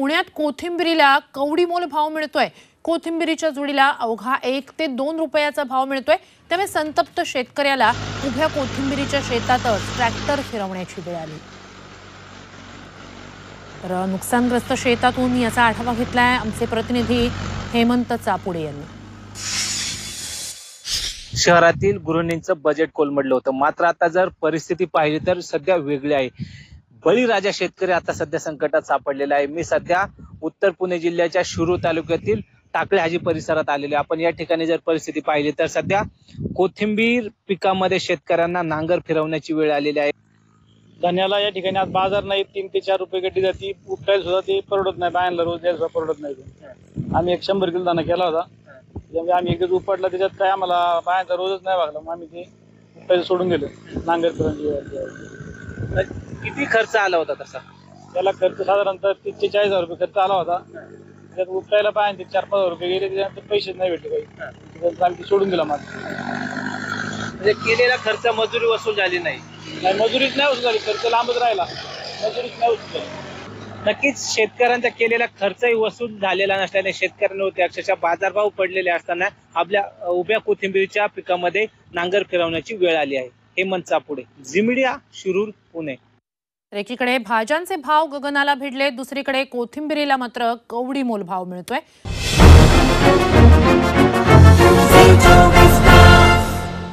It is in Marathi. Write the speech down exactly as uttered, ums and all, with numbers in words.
पुण्यात कोथिंबिरीला कवडीमोल भाव मिळतोय। कोथिंबिरीच्या जोडीला अवघा एक ते दोन रुपयाचा भाव मिळतोय। त्यामुळे संतप्त शेतकऱ्याला उभ्या कोथिंबिरीच्या शेतातच ट्रॅक्टर फिरवण्याची वेळ आली। तर नुकसानग्रस्त शेतातून याचा आढावा घेतलाय आमचे प्रतिनिधी हेमंत चापुडे यांनी। शहरातील गृहिणींचं बजेट कोलमडलं होतं, मात्र आता जर परिस्थिती पाहिली तर सध्या वेगळी आहे। बळीराजा शेतकरी आता सध्या संकटात सापडलेला आहे। मी सध्या उत्तर पुणे जिल्ह्याच्या शिरूर तालुक्यातील टाकळे हाजी परिसरात आलेले। आपण या ठिकाणी जर परिस्थिती पाहिली तर सध्या कोथिंबीर पिकामध्ये शेतकऱ्यांना नांगर फिरवण्याची वेळ आलेली आहे। धान्याला या ठिकाणी आज बाजार नाही, तीन ते चार रुपये गड्डी जाती, उपटायला सुद्धा ते परवडत नाही, बायांना रोज द्यायला सुद्धा परवडत नाही। आम्ही एक शंभर किलो दाना केला होता, त्यामुळे आम्ही एकच उपटला, त्याच्यात काय आम्हाला बायांचा रोजच नाही भागला, मग आम्ही ते उपटायला सोडून गेलो। नांगर फिरवण्याची किती खर्च आला होता तसा? त्याला खर्च साधारणतः तीस ते चाळीस हजार रुपये खर्च आला होता। त्याच्यात उपटायला बायांचे चार पाच हजार रुपये गेले, त्याच्यानंतर पैसेच नाही भेटले काही, आम्ही ते सोडून दिला माल। म्हणजे केलेला खर्च मजुरी वसूल झाली नाही? नाही, मजुरीच नाही वसूल झाली, खर्च लांबच राहिला, मजुरीच नाही वसूल झाली। नक्कीच शेतकऱ्यांचा केलेला खर्चही वसूल झालेला नसल्याने शेतकऱ्यांना होते अक्षरशः बाजारभाव पडलेले असताना आपल्या उभ्या कोथिंबीरीच्या पिकामध्ये नांगर फिरवण्याची वेळ आली आहे। Hemant Chapude, Zee media, Shirur, Pune. एकीकडे भाज्यांचे भाव गगनाला भिडले, दुसरीकडे कोथिंबीरीला मात्र कवडीमोल भाव मिळतोय।